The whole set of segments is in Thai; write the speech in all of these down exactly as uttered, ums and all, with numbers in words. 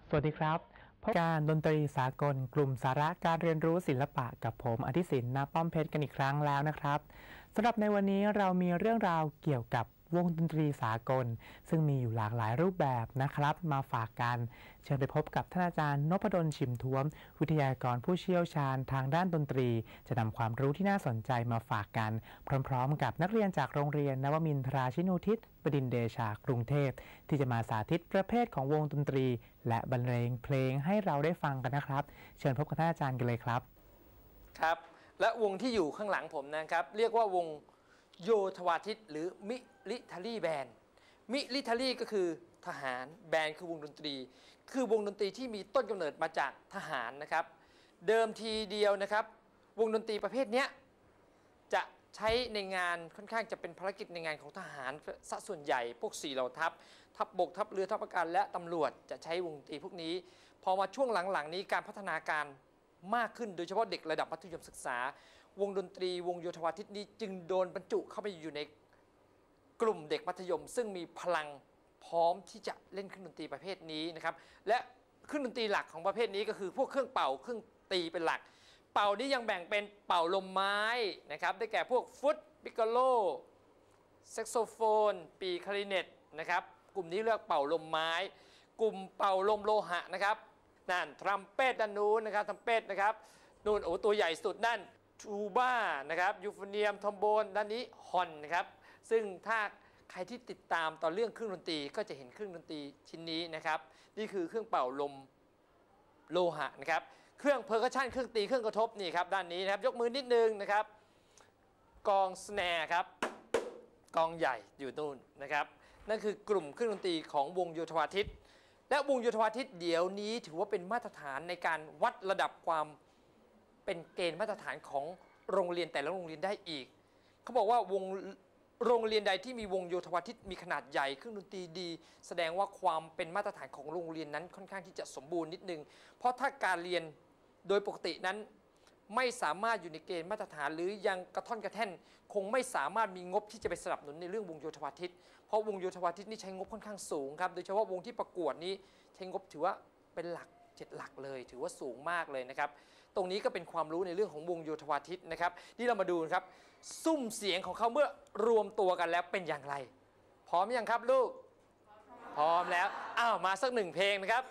สวัสดีครับพบการดนตรีสากลกลุ่มสาระการเรียนรู้ศิลปะกับผมอธิศิน ณ ป้อมเพชรกันอีกครั้งแล้วนะครับสำหรับในวันนี้เรามีเรื่องราวเกี่ยวกับวงดนตรีสากลซึ่งมีอยู่หลากหลายรูปแบบนะครับมาฝากกันเชิญไปพบกับท่านอาจารย์นพดลชิมท้วมวิทยากรผู้เชี่ยวชาญทางด้านดนตรีจะนำความรู้ที่น่าสนใจมาฝากกันพร้อมๆกับนักเรียนจากโรงเรียนนวมินทราชินูทิศบดินทร์เดชากรุงเทพที่จะมาสาธิตประเภทของวงดนตรีและบรรเลงเพลงให้เราได้ฟังกันนะครับเชิญพบกับท่านอาจารย์กันเลยครับครับและวงที่อยู่ข้างหลังผมนะครับเรียกว่าวงโยธวาทิตหรือมิลิทารีแบนด์มิลิทารีก็คือทหารแบนด์คือวงดนตรีคือวงดนตรีที่มีต้นกำเนิดมาจากทหารนะครับเดิมทีเดียวนะครับวงดนตรีประเภทนี้จะใช้ในงานค่อนข้างจะเป็นภารกิจในงานของทหารซะส่วนใหญ่พวกสี่เหล่าทัพทัพบกทัพเรือทัพอากาศและตำรวจจะใช้วงดนตรีพวกนี้พอมาช่วงหลังๆนี้การพัฒนาการมากขึ้นโดยเฉพาะเด็กระดับมัธยมศึกษาวงดนตรีวงโยธวาทิตนี้จึงโดนบรรจุเข้าไปอยู่ในกลุ่มเด็กมัธยมซึ่งมีพลังพร้อมที่จะเล่นเครื่องดนตรีประเภทนี้นะครับและเครื่องดนตรีหลักของประเภทนี้ก็คือพวกเครื่องเป่าเครื่องตีเป็นหลักเป่านี้ยังแบ่งเป็นเป่าลมไม้นะครับได้แก่พวกฟุตปิกโกโลแซกโซโฟนปีคลาริเนตนะครับกลุ่มนี้เรียกเป่าลมไม้กลุ่มเป่าลมโลหะนะครับนั่นทรัมเป็ตด้านนู้นนะครับทรัมเป็ตนะครับนู่นโอ้ตัวใหญ่สุดนั่นทูบ้านะครับยูโฟเนียมทอมโบนด้านนี้ฮอนนะครับซึ่งถ้าใครที่ติดตามตอนเรื่องเครื่องดนตรีก็จะเห็นเครื่องดนตรีชิ้นนี้นะครับนี่คือเครื่องเป่าลมโลหะนะครับเครื่องเพอร์คัชชันเครื่องตีเครื่องกระทบนี่ครับด้านนี้นะครับยกมือนิดนึงนะครับกองสแนร์ครับกองใหญ่อยู่นู่นนะครับนั่นคือกลุ่มเครื่องดนตรีของวงโยธวาทิตและวงโยธวาทิตเดี๋ยวนี้ถือว่าเป็นมาตรฐานในการวัดระดับความเป็นเกณฑ์มาตรฐานของโรงเรียนแต่ละโรงเรียนได้อีกเขาบอกว่าวงโรงเรียนใดที่มีวงโยธวาทิตมีขนาดใหญ่เครื่องดนตรีดีแสดงว่าความเป็นมาตรฐานของโรงเรียนนั้นค่อนข้างที่จะสมบูรณ์นิดนึงเพราะถ้าการเรียนโดยปกตินั้นไม่สามารถอยู่ในเกณฑ์มาตรฐานหรือยังกระท่อนกระแท่นคงไม่สามารถมีงบที่จะไปสนับสนุนในเรื่องวงโยธวาทิตเพราะวงโยธวาทิตนี่ใช้งบค่อนข้างสูงครับโดยเฉพาะวงที่ประกวดนี้ใช้งบถือว่าเป็นหลักเจ็ดหลักเลยถือว่าสูงมากเลยนะครับตรงนี้ก็เป็นความรู้ในเรื่องของวงโยธวาทิตนะครับนี่เรามาดูครับซุ้มเสียงของเขาเมื่อรวมตัวกันแล้วเป็นอย่างไรพร้อมยังครับลูกพร้อมแล้วอ้าวมาสักหนึ่งเพลงนะครับ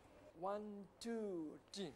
one two three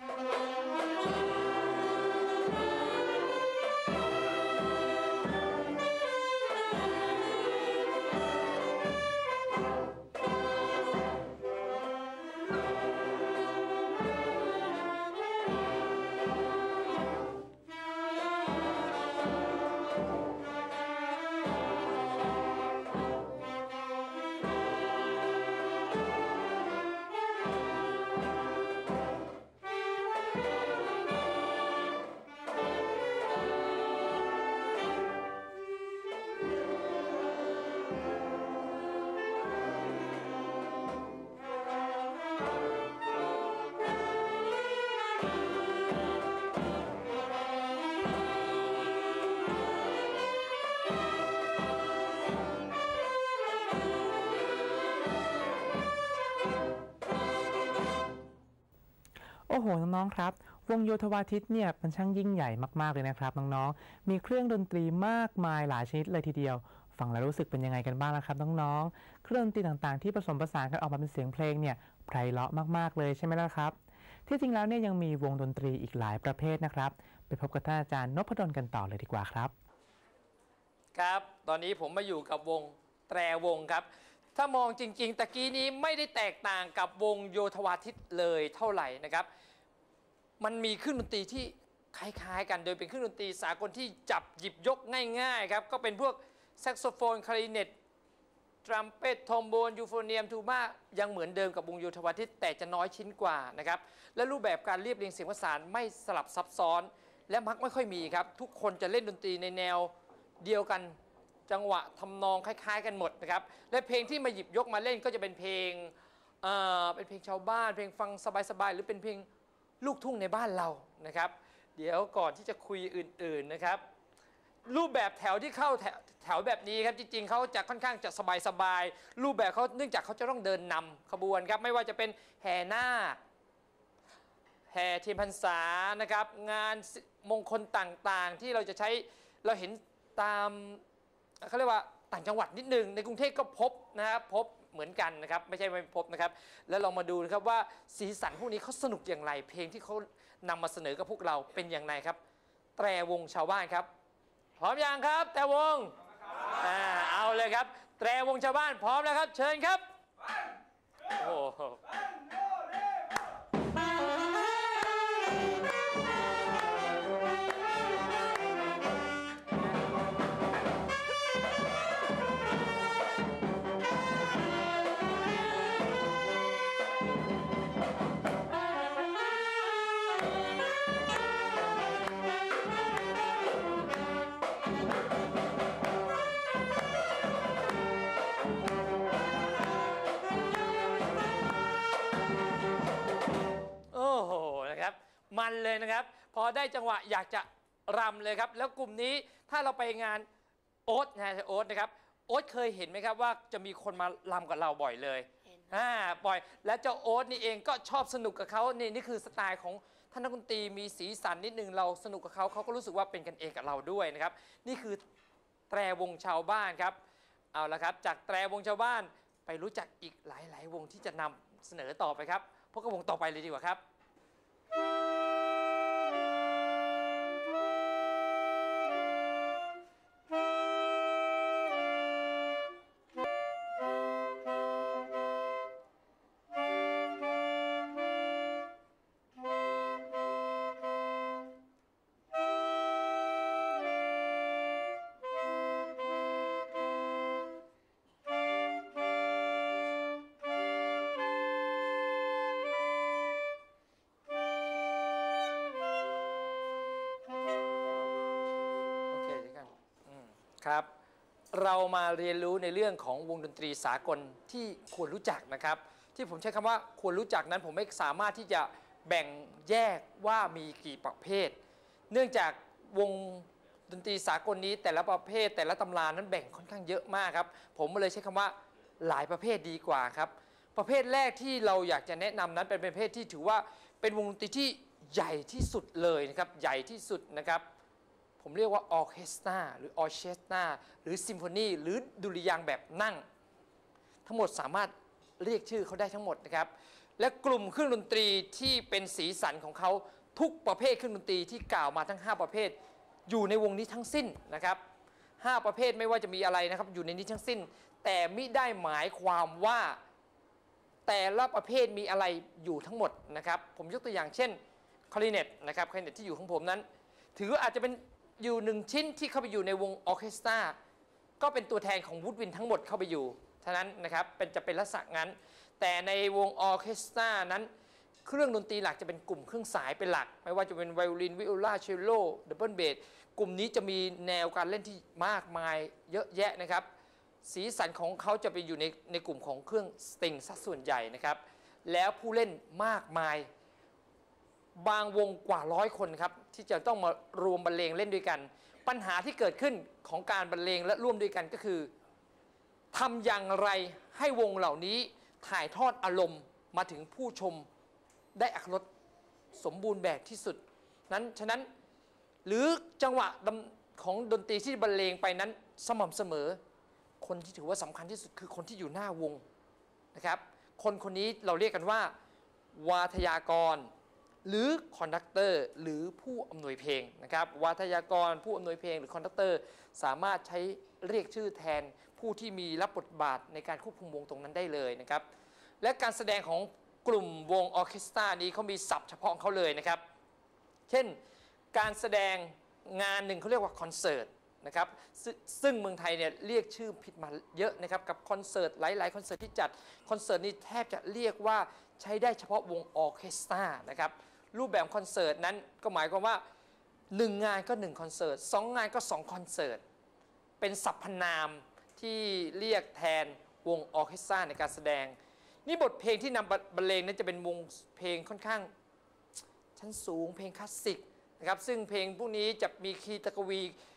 โอ้โหน้องๆครับวงโยธวาทิตเนี่ยมันช่างยิ่งใหญ่มากๆเลยนะครับน้องๆมีเครื่องดนตรีมากมายหลายชนิดเลยทีเดียวฟังแล้วรู้สึกเป็นยังไงกันบ้างล่ะครับน้องๆเครื่องดนตรีต่างๆที่ผสมผสานกันออกมาเป็นเสียงเพลงเนี่ยไพเราะมากๆเลยใช่ไหมล่ะครับที่จริงแล้วเนี่ยยังมีวงดนตรีอีกหลายประเภทนะครับไปพบกับท่านอาจารย์นพดลกันต่อเลยดีกว่าครับครับตอนนี้ผมมาอยู่กับวงแตรวงครับถ้ามองจริงๆตะกี้นี้ไม่ได้แตกต่างกับวงโยธวาทิตเลยเท่าไหร่นะครับมันมีเครื่องดนตรีที่คล้ายๆกันโดยเป็นเครื่องดนตรีสากลที่จับหยิบยกง่ายๆครับก็เป็นพวกแซกโซโฟนคลาริเนตทรัมเป็ตทอมโบนยูโฟเนียมทูบ้ายังเหมือนเดิมกับวงโยธวาทิตแต่จะน้อยชิ้นกว่านะครับและรูปแบบการเรียบเรียงเสียงประสานไม่สลับซับซ้อนและมักไม่ค่อยมีครับทุกคนจะเล่นดนตรีในแนวเดียวกันจังหวะทำนองคล้ายๆกันหมดนะครับและเพลงที่มาหยิบยกมาเล่นก็จะเป็นเพลงเอ่อเป็นเพลงชาวบ้านเพลงฟังสบายๆหรือเป็นเพลงลูกทุ่งในบ้านเรานะครับเดี๋ยวก่อนที่จะคุยอื่นๆนะครับรูปแบบแถวที่เข้าแถวแถวแบบนี้ครับจริงๆเขาจะค่อนข้างจะสบายๆรูปแบบเขาเนื่องจากเขาจะต้องเดินนำขบวนครับไม่ว่าจะเป็นแห่นาคแห่เทียนพรรษานะครับงานมงคลต่างๆที่เราจะใช้เราเห็นตามเขาเรียกว่าต่างจังหวัดนิดนึงในกรุงเทพก็พบนะครับพบเหมือนกันนะครับไม่ใช่ไม่พบนะครับแล้วลองมาดูนะครับว่าสีสันพวกนี้เขาสนุกอย่างไรเพลงที่เขานำมาเสนอกับพวกเราเป็นอย่างไรครับแตรวงชาวบ้านครับพร้อมยังครับแตรวงอ่าเอาเลยครับแตรวงชาวบ้านพร้อมแล้วครับเชิญครับโอ้โหมันเลยนะครับพอได้จังหวะอยากจะรำเลยครับแล้วกลุ่มนี้ถ้าเราไปงานโอ๊ตนะโอ๊ตนะครับโอ๊ตเคยเห็นไหมครับว่าจะมีคนมารำกับเราบ่อยเลยอ่าบ่อยและเจ้าโอ๊ตนี่เองก็ชอบสนุกกับเขานี่นี่คือสไตล์ของท่านนักดนตรีมีสีสันนิดนึงเราสนุกกับเขาเขาก็รู้สึกว่าเป็นกันเองกับเราด้วยนะครับนี่คือแตรวงชาวบ้านครับเอาละครับจากแตรวงชาวบ้านไปรู้จักอีกหลายๆวงที่จะนำเสนอต่อไปครับพบกับวงต่อไปเลยดีกว่าครับครับเรามาเรียนรู้ในเรื่องของวงดนตรีสากลที่ควรรู้จักนะครับที่ผมใช้คำว่าควรรู้จักนั้นผมไม่สามารถที่จะแบ่งแยกว่ามีกี่ประเภทเนื่องจากวงดนตรีสากลนี้แต่ละประเภทแต่ละตำรานั้นแบ่งค่อนข้างเยอะมากครับผมเลยใช้คำว่าหลายประเภทดีกว่าครับประเภทแรกที่เราอยากจะแนะนำนั้นเป็นประเภทที่ถือว่าเป็นวงดนตรีที่ใหญ่ที่สุดเลยนะครับใหญ่ที่สุดนะครับผมเรียกว่าออร์เคสตราหรือออร์เคสตราหรือซิมโฟนีหรือดุริยางค์แบบนั่งทั้งหมดสามารถเรียกชื่อเขาได้ทั้งหมดนะครับและกลุ่มเครื่องดนตรีที่เป็นสีสันของเขาทุกประเภทเครื่องดนตรีที่กล่าวมาทั้งห้าประเภทอยู่ในวงนี้ทั้งสิ้นนะครับห้าประเภทไม่ว่าจะมีอะไรนะครับอยู่ในนี้ทั้งสิ้นแต่มิได้หมายความว่าแต่ละประเภทมีอะไรอยู่ทั้งหมดนะครับผมยกตัวอย่างเช่นคลาริเนตนะครับคลาริเนตที่อยู่ของผมนั้นถือว่าอาจจะเป็นอยู่หนึ่งชิ้นที่เข้าไปอยู่ในวงออร์เคสตราก็เป็นตัวแทนของวูดวินทั้งหมดเข้าไปอยู่เท่านั้นนะครับเป็นจะเป็นลักษณะงั้นแต่ในวงออร์เคสตรานั้นเครื่องดนตรีหลักจะเป็นกลุ่มเครื่องสายเป็นหลักไม่ว่าจะเป็นไวโอลินวิโอลาเชลโลดับเบิลเบสกลุ่มนี้จะมีแนวการเล่นที่มากมายเยอะแยะนะครับสีสันของเขาจะไปอยู่ในในกลุ่มของเครื่องสตริงซะส่วนใหญ่นะครับแล้วผู้เล่นมากมายบางวงกว่าร้อยคนครับที่จะต้องมารวมบรรเลงเล่นด้วยกันปัญหาที่เกิดขึ้นของการบรรเลงและร่วมด้วยกันก็คือทำอย่างไรให้วงเหล่านี้ถ่ายทอดอารมณ์มาถึงผู้ชมได้อรรถรสสมบูรณ์แบบที่สุดนั้นฉะนั้นหรือจังหวะของดนตรีที่บรรเลงไปนั้นสม่ำเสมอคนที่ถือว่าสำคัญที่สุดคือคนที่อยู่หน้าวงนะครับคนคนนี้เราเรียกกันว่าวาทยากรหรือคอนดักเตอร์หรือผู้อำนวยเพลงนะครับวาทยากรผู้อำนวยเพลงหรือคอนดักเตอร์สามารถใช้เรียกชื่อแทนผู้ที่มีรับบทบาทในการควบคุมวงตรงนั้นได้เลยนะครับและการแสดงของกลุ่มวงออร์เคสตรานี้เขามีศัพท์เฉพาะของเขาเลยนะครับเช่นการแสดงงานหนึ่งเขาเรียกว่าคอนเสิร์ตนะครับซึ่งเมืองไทยเนี่ยเรียกชื่อผิดมาเยอะนะครับกับคอนเสิร์ตหลายๆคอนเสิร์ตที่จัดคอนเสิร์ตนี้แทบจะเรียกว่าใช้ได้เฉพาะวงออร์เคสตรานะครับรูปแบบคอนเสิร์ตนั้นก็หมายความว่าหนึ่งงานก็หนึ่งคอนเสิร์ตสองงานก็สองคอนเสิร์ตเป็นสรรพนามที่เรียกแทนวงออร์เคสตราในการแสดงนี่บทเพลงที่นำบรรเลงนั้นจะเป็นวงเพลงค่อนข้างชั้นสูงเพลงคลาสสิกนะครับซึ่งเพลงพวกนี้จะมีคีย์ตะกวี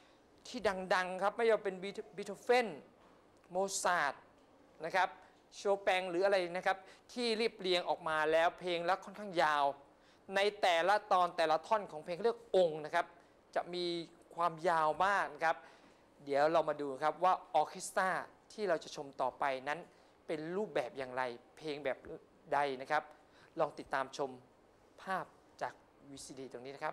ที่ดังๆครับไม่ว่าเป็นบีโธเฟนโมซาร์ทนะครับโชแปงหรืออะไรนะครับที่เรียบเรียงออกมาแล้วเพลงแล้วค่อนข้างยาวในแต่ละตอนแต่ละท่อนของเพลงเรียกองค์นะครับจะมีความยาวมากนะครับเดี๋ยวเรามาดูครับว่าออร์เคสตราที่เราจะชมต่อไปนั้นเป็นรูปแบบอย่างไรเพลงแบบใดนะครับลองติดตามชมภาพจาก วี ซี ดี ตรงนี้นะครับ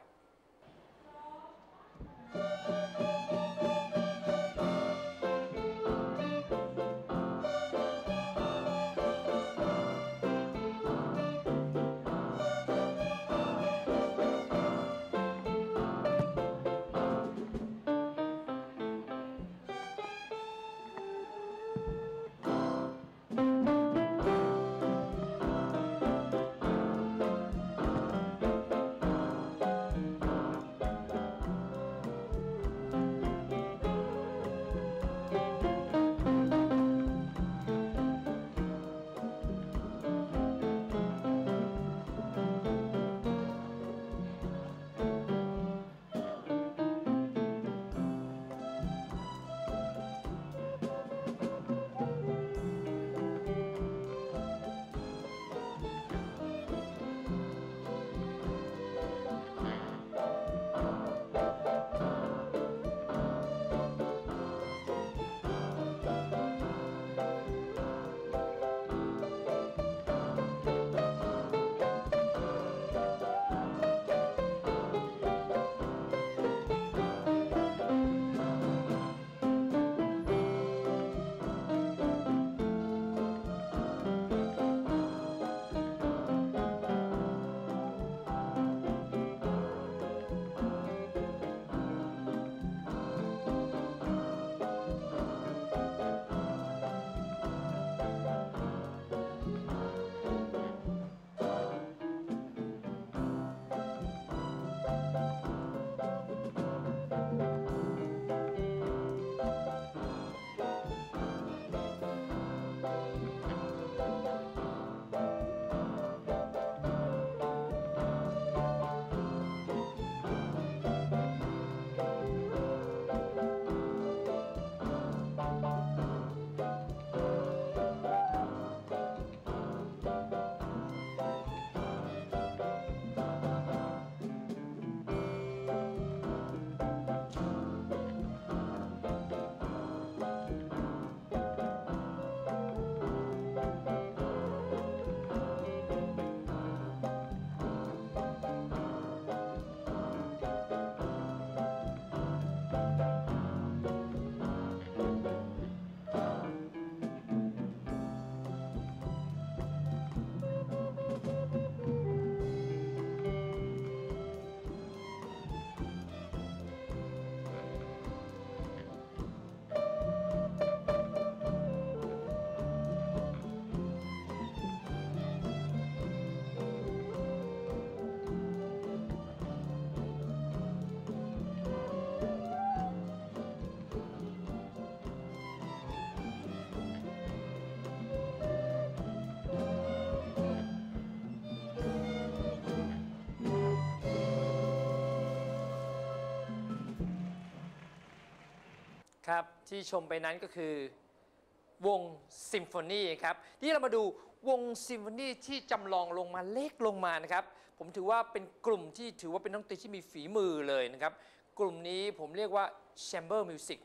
ครับที่ชมไปนั้นก็คือวงซิมโฟนีครับที่เรามาดูวงซิมโฟนีที่จำลองลงมาเล็กลงมานะครับผมถือว่าเป็นกลุ่มที่ถือว่าเป็นดนตรีที่มีฝีมือเลยนะครับกลุ่มนี้ผมเรียกว่า Chamber Music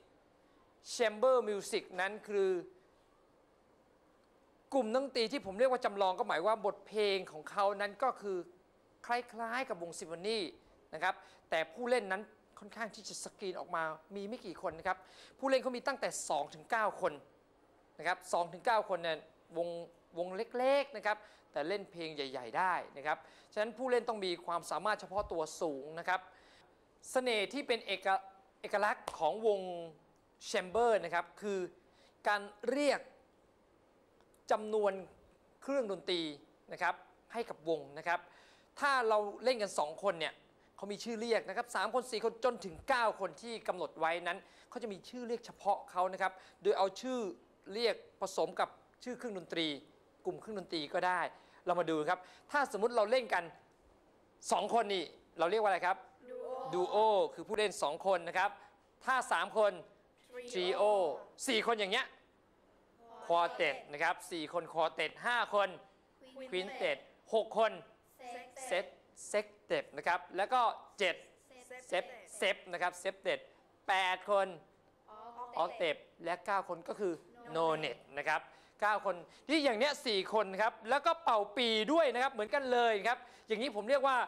Chamber Music นั้นคือกลุ่มดนตรีที่ผมเรียกว่าจำลองก็หมายว่าบทเพลงของเขานั้นก็คือคล้ายๆกับวงซิมโฟนีนะครับแต่ผู้เล่นนั้นค่อนข้างที่จะสกรีนออกมามีไม่กี่คนนะครับผู้เล่นเขามีตั้งแต่ สองถึงเก้า คนนะครับ สองถึงเก้า คนเนี่ยวงวงเล็กๆนะครับแต่เล่นเพลงใหญ่ๆได้นะครับฉะนั้นผู้เล่นต้องมีความสามารถเฉพาะตัวสูงนะครับเสน่ห์ที่เป็นเอกเอกลักษณ์ของวงแชมเบอร์นะครับคือการเรียกจำนวนเครื่องดนตรีนะครับให้กับวงนะครับถ้าเราเล่นกันสองคนเนี่ยเขามีชื่อเรียกนะครับสามคนสี่คนจนถึงเก้าคนที่กำหนดไว้นั้นเขาจะมีชื่อเรียกเฉพาะเขานะครับโดยเอาชื่อเรียกผสมกับชื่อเครื่องดนตรีกลุ่มเครื่องดนตรีก็ได้เรามาดูครับถ้าสมมุติเราเล่นกันสองคนนี่เราเรียกว่าอะไรครับดูโอคือผู้เล่นสองคนนะครับถ้าสามคน trio สี่คนอย่างเงี้ย quartet นะครับสี่คน quartet ห้าคน quintet หกคน set sextet นะครับแล้วก็เจ็ด sep sep นะครับ septet แปดคน octet และเก้าคนก็คือ nonet นะครับเก้าคนที่อย่างเนี้ยสี่คนครับแล้วก็เป่าปีด้วยนะครับเหมือนกันเลยครับอย่างนี้ผมเรียกว่า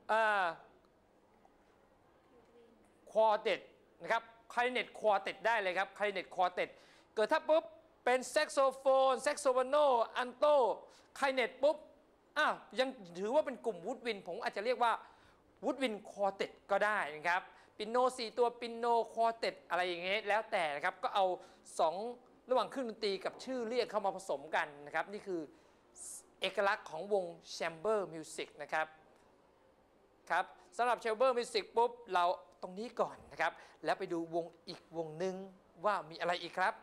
ควอเต็ตนะครับคลาริเนตควอเต็ตได้เลยครับคลาริเนตควอเต็ตเกิดถ้าปุ๊บเป็นแซกโซโฟนแซกโซโฟโนอันโตคลาริเนตปุ๊บอ้าวยังถือว่าเป็นกลุ่มวูดวินผมอาจจะเรียกว่าวูดวินควอเต็ตก็ได้นะครับปิโนสี่ตัวปิโนควอเต็ตอะไรอย่างเงี้ยแล้วแต่นะครับก็เอาสองระหว่างเครื่องดนตรีกับชื่อเรียกเข้ามาผสมกันนะครับนี่คือเอกลักษณ์ของวง Chamber Music นะครับครับสำหรับ Chamber Music ปุ๊บเราตรงนี้ก่อนนะครับแล้วไปดูวงอีกวงหนึ่งว่ามีอะไรอีกครับ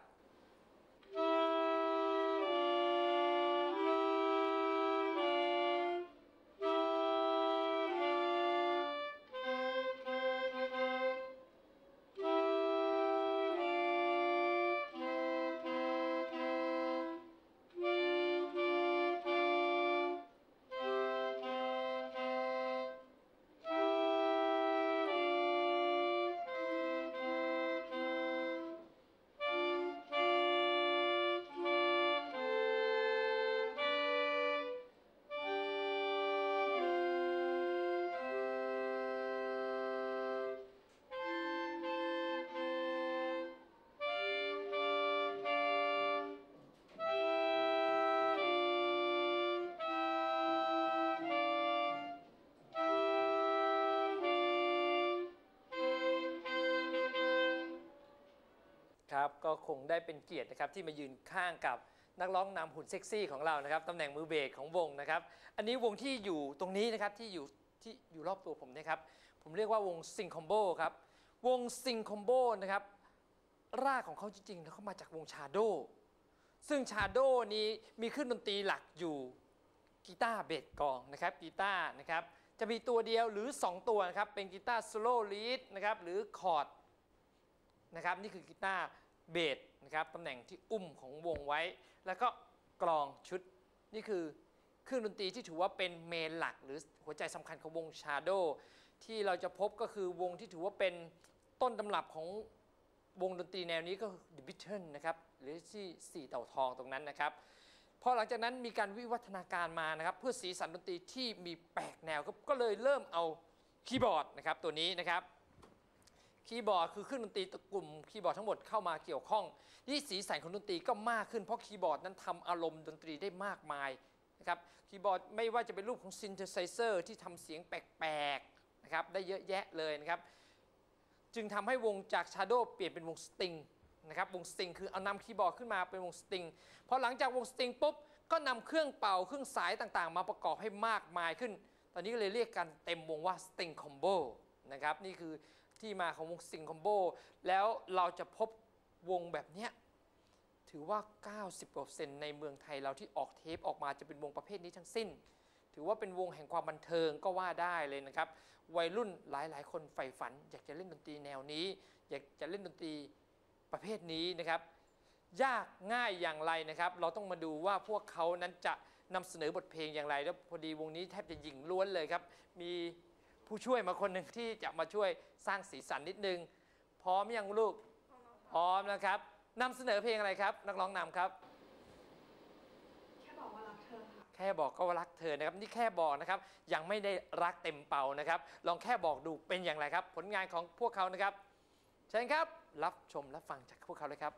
ครับก็คงได้เป็นเกียรตินะครับที่มายืนข้างกับนักร้องนำหุ่นเซ็กซี่ของเรานะครับตำแหน่งมือเบสของวงนะครับอันนี้วงที่อยู่ตรงนี้นะครับที่อยู่ที่อยู่รอบตัวผมนะครับผมเรียกว่าวงซิงคอมโบครับวงซิงคอมโบนะครับรากของเขาจริงๆแล้วเขามาจากวงชาโดซึ่งชาโดนี้มีเครื่องดนตรีหลักอยู่กีตาร์เบสกลองนะครับกีตาร์นะครับจะมีตัวเดียวหรือสองตัวนะครับเป็นกีตาร์โซโล่ลีดนะครับหรือคอร์ดนะครับนี่คือกีตาร์เบสนะครับตำแหน่งที่อุ้มของวงไว้แล้วก็กลองชุดนี่คือเครื่องดนตรีที่ถือว่าเป็นเมนหลักหรือหัวใจสำคัญของวงชาโดที่เราจะพบก็คือวงที่ถือว่าเป็นต้นตำรับของวงดนตรีแนวนี้ก็คือ The Beatles นะครับหรือที่สี่เต่าทองตรงนั้นนะครับพอหลังจากนั้นมีการวิวัฒนาการมานะครับเพื่อสีสันดนตรีที่มีแปลกแนวก็เลยเริ่มเอาคีย์บอร์ดนะครับตัวนี้นะครับคีย์บอร์ดคือเครื่องดนตรีกลุ่มคีย์บอร์ดทั้งหมดเข้ามาเกี่ยวข้องนี่สีสันของดนตรีก็มากขึ้นเพราะคีย์บอร์ดนั้นทำอารมณ์ดนตรีได้มากมายนะครับคีย์บอร์ดไม่ว่าจะเป็นรูปของซินเทไซเซอร์ที่ทำเสียงแปลกๆนะครับได้เยอะแยะเลยนะครับจึงทำให้วงจากชาโดว์เปลี่ยนเป็นวงสตริงนะครับวงสตริงคือเอานำคีย์บอร์ดขึ้นมาเป็นวงสตริงพอหลังจากวงสตริงปุ๊บก็นำเครื่องเป่าเครื่องสายต่างๆมาประกอบให้มากมายขึ้นตอนนี้ก็เลยเรียกกันเต็มวงว่าสตริงคอมโบนะครับนี่คือที่มาของวงสตริงคอมโบแล้วเราจะพบวงแบบนี้ถือว่า เก้าสิบเปอร์เซ็นต์ ในเมืองไทยเราที่ออกเทปออกมาจะเป็นวงประเภทนี้ทั้งสิ้นถือว่าเป็นวงแห่งความบันเทิงก็ว่าได้เลยนะครับวัยรุ่นหลายๆคนใฝ่ฝันอยากจะเล่นดนตรีแนวนี้อยากจะเล่นดนตรีประเภทนี้นะครับยากง่ายอย่างไรนะครับเราต้องมาดูว่าพวกเขานั้นจะนำเสนอบทเพลงอย่างไรแล้วพอดีวงนี้แทบจะหญิงล้วนเลยครับมีผู้ช่วยมาคนหนึ่งที่จะมาช่วยสร้างสีสันนิดนึงพร้อมยังลูกพร้อมนะครับนำเสนอเพลงอะไรครับนักร้องนำครับแค่บอกว่ารักเธอค่ะแค่บอกก็ว่ารักเธอนะครับนี่แค่บอกนะครับยังไม่ได้รักเต็มเป่านะครับลองแค่บอกดูเป็นอย่างไรครับผลงานของพวกเขานะครับเชิญครับรับชมรับฟังจากพวกเขาเลยครับ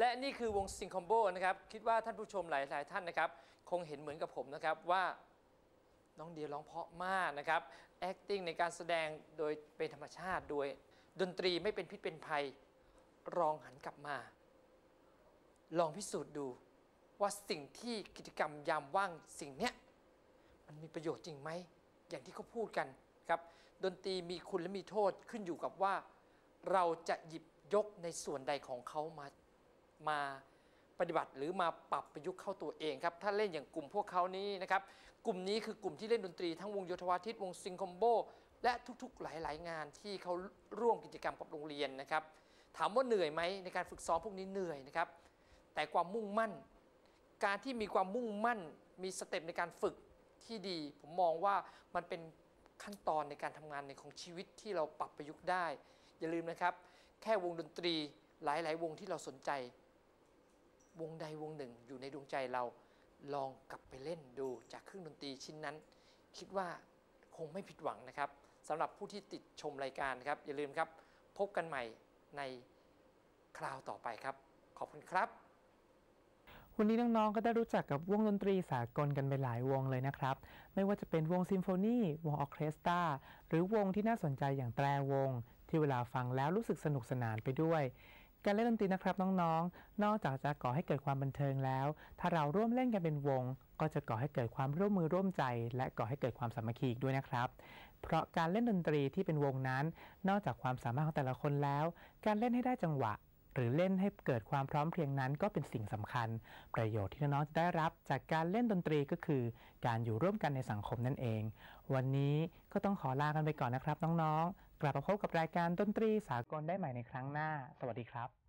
และนี่คือวงซิงคอมโบนะครับคิดว่าท่านผู้ชมหลายๆท่านนะครับคงเห็นเหมือนกับผมนะครับว่าน้องเดียร้องเพราะมากนะครับ acting ในการแสดงโดยเป็นธรรมชาติโดยดนตรีไม่เป็นพิษเป็นภัยลองหันกลับมาลองพิสูจน์ดูว่าสิ่งที่กิจกรรมยามว่างสิ่งเนี้ยมันมีประโยชน์จริงไหมอย่างที่เขาพูดกันครับดนตรีมีคุณและมีโทษขึ้นอยู่กับว่าเราจะหยิบยกในส่วนใดของเขามามาปฏิบัติหรือมาปรับประยุกต์เข้าตัวเองครับถ้าเล่นอย่างกลุ่มพวกเขานี้นะครับกลุ่มนี้คือกลุ่มที่เล่นดนตรีทั้งวงโยธวาทิตวงซิงคอมโบและทุกๆหลายๆงานที่เขาร่วมกิจกรรมกับโรงเรียนนะครับถามว่าเหนื่อยไหมในการฝึกซ้อมพวกนี้เหนื่อยนะครับแต่ความมุ่งมั่นการที่มีความมุ่งมั่นมีสเต็ปในการฝึกที่ดีผมมองว่ามันเป็นขั้นตอนในการทำงานในของชีวิตที่เราปรับประยุกต์ได้อย่าลืมนะครับแค่วงดนตรีหลายๆวงที่เราสนใจวงใดวงหนึ่งอยู่ในดวงใจเราลองกลับไปเล่นดูจากเครื่องดนตรีชิ้นนั้นคิดว่าคงไม่ผิดหวังนะครับสำหรับผู้ที่ติดชมรายการครับอย่าลืมครับพบกันใหม่ในคราวต่อไปครับขอบคุณครับวันนี้น้องๆก็ได้รู้จักกับวงดนตรีสากลกันไปหลายวงเลยนะครับไม่ว่าจะเป็นวงซิมโฟนีวงออร์เคสตราหรือวงที่น่าสนใจอย่างแตรวงที่เวลาฟังแล้วรู้สึกสนุกสนานไปด้วยการเล่นดนตรีนะครับน้องๆนอกจากจะก่อให้เกิดความบันเทิงแล้วถ้าเราร่วมเล่นกันเป็นวงก็จะก่อให้เกิดความร่วมมือร่วมใจและก่อให้เกิดความสามัคคีอีกด้วยนะครับเพราะการเล่นดนตรีที่เป็นวงนั้นนอกจากความสามารถของแต่ละคนแล้วการเล่นให้ได้จังหวะหรือเล่นให้เกิดความพร้อมเพรียงนั้นก็เป็นสิ่งสำคัญประโยชน์ที่น้องๆจะได้รับจากการเล่นดนตรีก็คือการอยู่ร่วมกันในสังคมนั่นเองวันนี้ก็ต้องขอลากันไปก่อนนะครับน้องๆกลับมาพบกับรายการดนตรีสากลได้ใหม่ในครั้งหน้าสวัสดีครับ